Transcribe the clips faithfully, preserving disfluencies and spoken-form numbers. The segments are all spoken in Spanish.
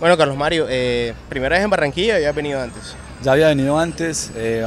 Bueno, Carlos Mario, eh, primera vez en Barranquilla, ¿ya has venido antes? Ya había venido antes eh,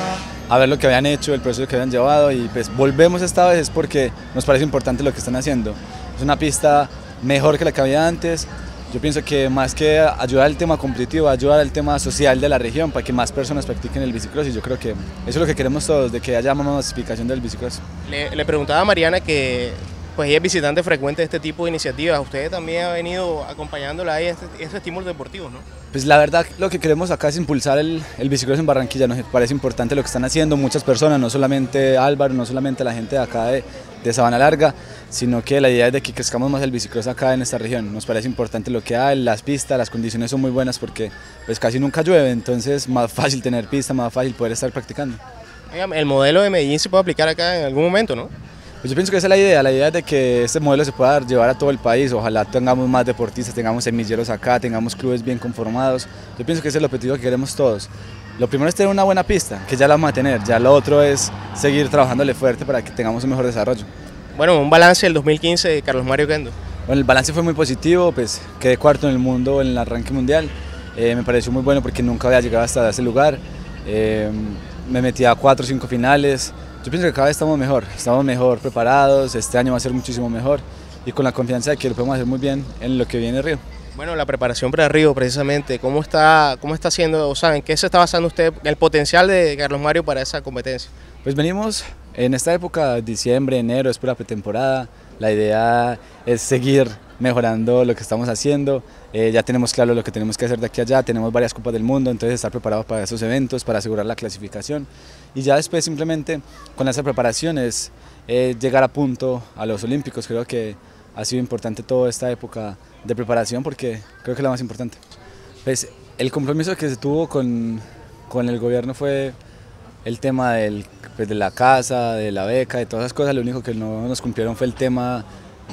a ver lo que habían hecho, el proceso que habían llevado y pues volvemos esta vez porque nos parece importante lo que están haciendo. Es una pista mejor que la que había antes. Yo pienso que más que ayudar al tema competitivo, ayudar al tema social de la región para que más personas practiquen el bicicross y yo creo que eso es lo que queremos todos, de que haya más masificación del bicicross. Le, le preguntaba a Mariana que pues ella es visitante frecuente de este tipo de iniciativas. Usted también ha venido acompañándola ahí a este, estos estímulos deportivos, ¿no? Pues la verdad lo que queremos acá es impulsar el, el bicicross en Barranquilla, nos parece importante lo que están haciendo muchas personas, no solamente Álvaro, no solamente la gente de acá de, de Sabana Larga, sino que la idea es de que crezcamos más el bicicross acá en esta región. Nos parece importante lo que hay, las pistas, las condiciones son muy buenas porque pues casi nunca llueve, entonces más fácil tener pista, más fácil poder estar practicando. Oiga, el modelo de Medellín se puede aplicar acá en algún momento, ¿no? Pues yo pienso que esa es la idea, la idea es de que este modelo se pueda llevar a todo el país, ojalá tengamos más deportistas, tengamos semilleros acá, tengamos clubes bien conformados, yo pienso que ese es el objetivo que queremos todos. Lo primero es tener una buena pista, que ya la vamos a tener, ya lo otro es seguir trabajándole fuerte para que tengamos un mejor desarrollo. Bueno, un balance del dos mil quince de Carlos Mario Kendo. Bueno, el balance fue muy positivo, pues quedé cuarto en el mundo en el arranque mundial, eh, me pareció muy bueno porque nunca había llegado hasta ese lugar, eh, me metí a cuatro o cinco finales. Yo pienso que cada vez estamos mejor, estamos mejor preparados, este año va a ser muchísimo mejor y con la confianza de que lo podemos hacer muy bien en lo que viene Río. Bueno, la preparación para Río precisamente, ¿cómo está, cómo está haciendo, o sea, en qué se está basando usted, el potencial de Carlos Mario para esa competencia? Pues venimos en esta época, diciembre, enero, es pura pretemporada, la idea es seguir mejorando lo que estamos haciendo, eh, ya tenemos claro lo que tenemos que hacer de aquí a allá, tenemos varias copas del mundo, entonces estar preparados para esos eventos, para asegurar la clasificación y ya después simplemente con esa preparación es eh, llegar a punto a los Olímpicos. Creo que ha sido importante toda esta época de preparación porque creo que es la más importante. Pues el compromiso que se tuvo con, con el gobierno fue el tema del, pues, de la casa, de la beca, de todas esas cosas. Lo único que no nos cumplieron fue el tema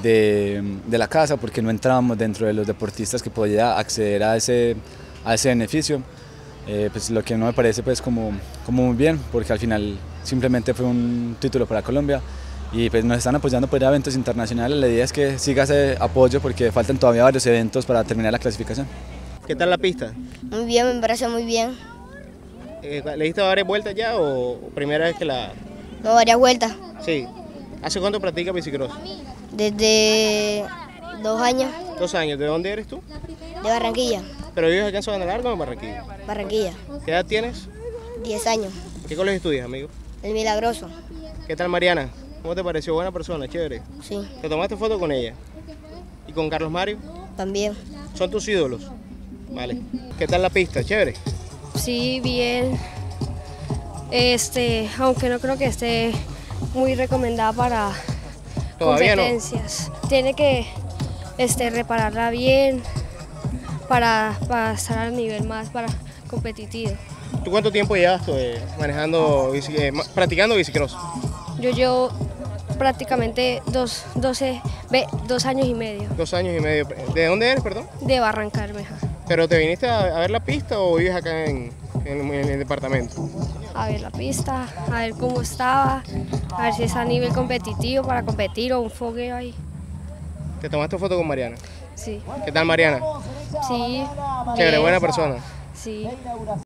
de, de la casa porque no entrábamos dentro de los deportistas que podía acceder a ese, a ese beneficio. Eh, pues lo que no me parece pues como, como muy bien porque al final simplemente fue un título para Colombia y pues nos están apoyando por eventos internacionales. La idea es que siga ese apoyo porque faltan todavía varios eventos para terminar la clasificación. ¿Qué tal la pista? Muy bien, me parece muy bien. Eh, ¿Le diste varias vueltas ya o primera vez que la...? No, varias vueltas. Sí. ¿Hace cuánto practicas bicicross? Desde dos años. Dos años. ¿De dónde eres tú? De Barranquilla. ¿Pero vives acá en Sabana Larga o en Barranquilla? Barranquilla. ¿Qué edad tienes? Diez años. ¿Qué colegio estudias, amigo? El Milagroso. ¿Qué tal, Mariana? ¿Cómo te pareció? Buena persona, chévere. Sí. ¿Te tomaste foto con ella? ¿Y con Carlos Mario? También. ¿Son tus ídolos? Vale. ¿Qué tal la pista? ¿Chévere? Sí, bien. Este, aunque no creo que esté muy recomendada para ¿Todavía competencias. No? Tiene que este, repararla bien para, para estar al nivel más para competitivo. ¿Tú cuánto tiempo llevas eh, manejando, eh, practicando bicicross? Yo llevo prácticamente dos, doce, dos años y medio. Dos años y medio. ¿De dónde eres, perdón? De Barrancarmeja. ¿Pero te viniste a, a ver la pista o vives acá en, en, en el departamento? A ver la pista, a ver cómo estaba, a ver si está a nivel competitivo para competir o un fogueo ahí. ¿Te tomaste foto con Mariana? Sí. ¿Qué tal, Mariana? Sí. Chévere, buena persona. Sí.